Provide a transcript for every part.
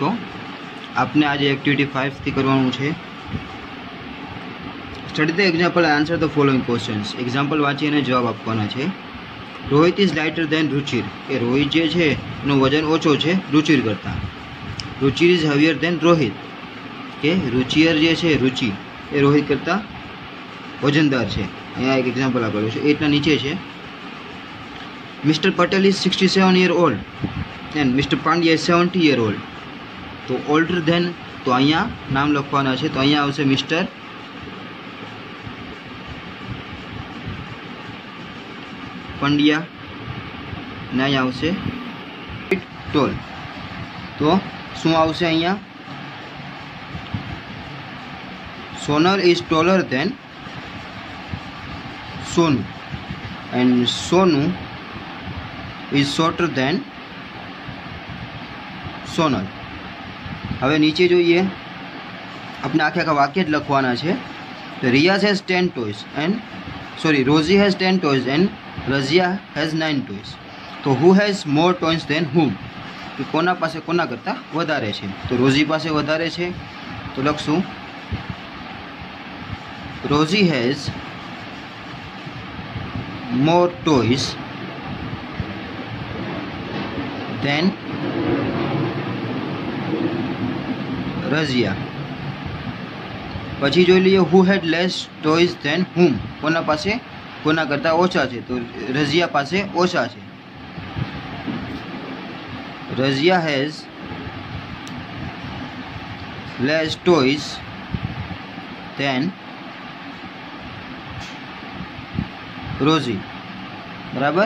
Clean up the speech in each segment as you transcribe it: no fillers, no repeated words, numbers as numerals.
तो आपने आज एक्टिविटी 5 थी करवानुं छे। Study the example and answer the following questions. Example वाँचीने जवाब आपवाना छे। Rohit is lighter than Ruchir, के रोहित जे छे एनुं वजन ओछो छे रुचिर करता। Ruchir is heavier then Rohit, के रुचिर जे छे रुचि ए रोहित करता वजनदार छे। अहींया एक एक्जाम्पल आपेलुं छे, एटना नीचे छे। Mister Patel is 67 year old and mister Pandya is 70 year old। तो ओल्डर देन, तो अहींया नाम लखवाना छे, तो अहींया आवशे मिस्टर पंड्या ने अहींया आवशे टोल। तो शुं आवशे अहींया? Sonal is taller than Sonu and Sonu is shorter than Sonal. हवे नीचे जोईए, अपने आखे आखा वाक्य ज लखवाना छे। तो Riyaz has 10 toys and Rosie has 10 toys and Razia has 9 toys. तो who has more toys than whom, कि कोना पासे कोना करता वधारे छे। तो रोजी पासे वधारे छे, तो लखशुं Rosie has more toys than Razia. पछी जोई लीए who had less toys than whom, कोना पासे कोना करता ओछा छे। तो रजिया पासे ओछा छे। Razia has less toys than Rosie. बराबर।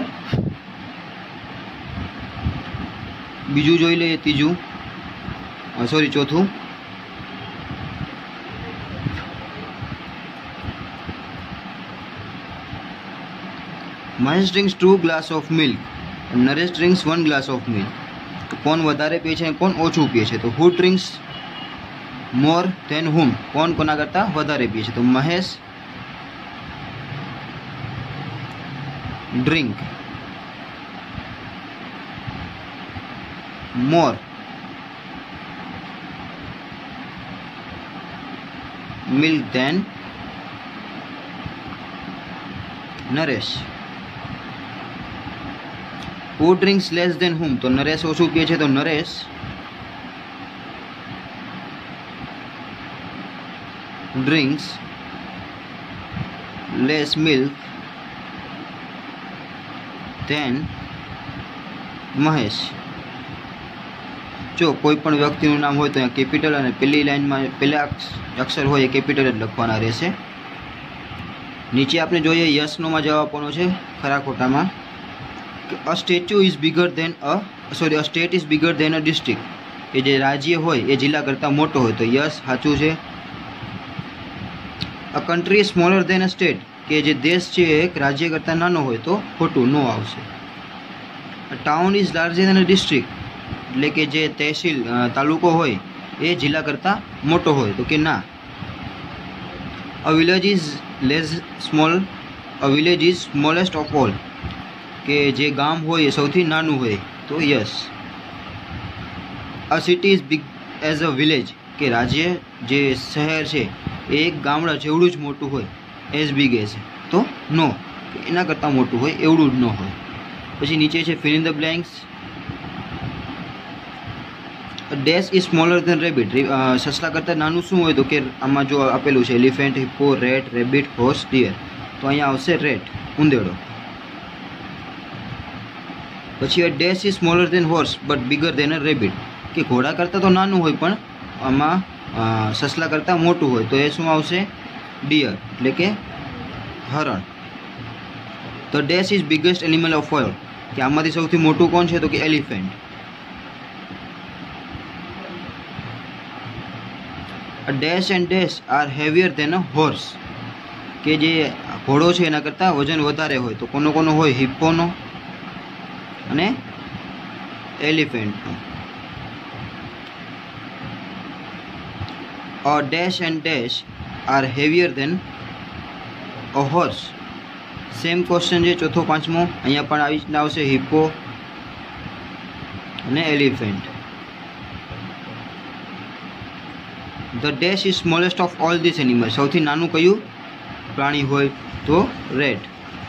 बीजू जोई लीए, तीजू चौथू। Mahesh drinks 2 glass of milk, Naresh drinks 1 glass of milk. तो कौन वधारे पीए छे, कौन ओछું पीए छे? तो हु ड्रिंक्स मोर देन हुम, कौन कोना करता वधारे पीए छे? तो Mahesh drink more milk than Naresh. Who drinks less than whom, तो नरेश ओछું पीए छे, तो Naresh drinks less milk than Mahesh. जो कोईपण व्यक्तिनुं नाम होय तो अहींया केपिटल अने पहेली लाइनमां पहेला अक्षर होय ए केपिटल ज लखवाना रहेशे। नीचे आपणे जोईए यस नो मां जवाब आपવાનો छे खरा खोटामां। A statue is bigger than a state is bigger than a district, के जे राज्य होय ए जिल्ला करता मोटो होय, तो यस साचुं छे। A country is smaller than a state, के जे देश छे एक राज्य करता नानो होय, तो खोटुं नो आवशे। A town is larger than a district, એટલે કે જે તહેસીલ તાલુકો હોય એ જિલ્લા કરતાં મોટો હોય, તો કે ના। A village is smallest of all, કે જે ગામ હોય એ સૌથી નાનું હોય, તો yes. A city is big as a village, કે રાજ્ય જે શહેર છે એ એક ગામડા જેવડું જ મોટું હોય, એઝ બિગ એઝ, તો નો, એના કરતાં મોટું હોય એવડું જ ન હોય। પછી નીચે છે fill in the blanks. Dash is smaller than rabbit, ससला करता नाનું શું હોય? તો કે આમાં જો આપેલું છે elephant, hippo, rat, rabbit, horse, deer, તો અહીંયા આવશે રેટ, ઉંદેડો। પછી dash is smaller than horse but bigger than a rabbit, કે ઘોડા કરતાં તો નાનું હોય પણ આમાં સસલા કરતાં મોટું હોય, તો એ શું આવશે? ડિયર, એટલે કે હરણ। તો dash is biggest animal of all, કે આમાંથી સૌથી મોટું કોણ છે? તો કે elephant. A dash and dash are heavier than a horse, કે જે ઘોડો છે એના કરતાં વજન વધારે હોય, તો કોનો કોનો હોય? હિપ્પોનો અને એલિફન્ટનો। A dash and dash are heavier than a horse। Same question है चौथो पांचमो, अहींया पण આવી રીતના આવશે હિપ્પો અને elephant. The dash is smallest of all this animal. સૌથી નાનું કયું પ્રાણી હોય તો રેટ.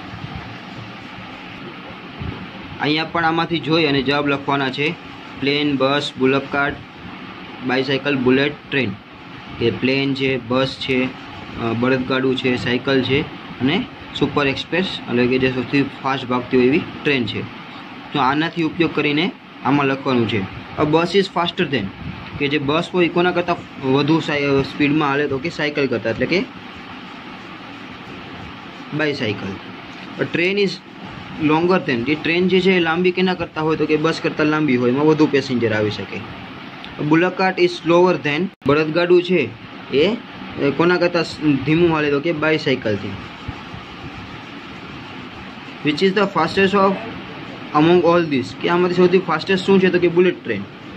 અહીંયા પણ આમાંથી જોઈ અને જવાબ લખવાના છે. Plane, bus, bullock cart, bicycle, bullet, train. એ પ્લેન છે, બસ છે, બળદગાડું છે, સાયકલ છે અને સુપર એક્સપ્રેસ એટલે કે જે સૌથી ફાસ્ટ ભાગતી હોય એવી ટ્રેન છે. તો આનાથી ઉપયોગ કરીને આમાં લખવાનું છે. A bus is faster than, કે જે બસ હોય કોના કરતાં વધુ સ્પીડમાં હાલે તો કે સાયકલ કરતાં, એટલે કે bicycle. Train is longer than, જે ટ્રેન જે છે એ લાંબી કેના કરતાં હોય તો કે બસ કરતાં લાંબી હોય, એમાં વધુ પેસેન્જર આવી શકે. Bullock cart is slower than, બળદગાડું છે એ કોના કરતાં ધીમું હાલે તો કે બાયસાયકલથી. Which is the fastest of among all this, કે આમાંથી સૌથી ફાસ્ટેસ્ટ શું છે તો કે બુલેટ ટ્રેન.